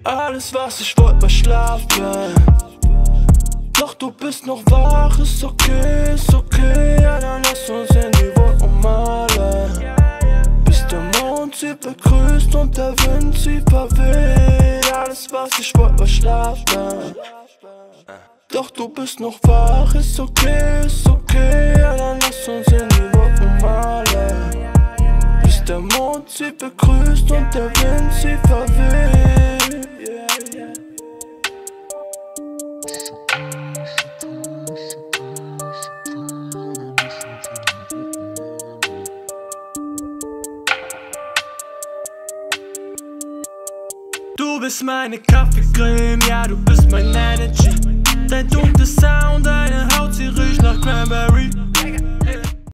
Alles was ich wollte war schlafen, doch du bist noch wach, ist okay, ja dann lass uns in die Wolken malen. Bis der Mond sie begrüßt und der Wind sie verweht. Alles was ich wollte war schlafen, doch du bist noch wach, ist okay, ja dann lass uns in die Wolken malen. Bis der Mond sie begrüßt und der Wind sie verweht. Du bist meine Kaffeecreme, ja du bist mein Energy. Dein dunkler Sound, deine Haut, sie riecht nach Cranberry.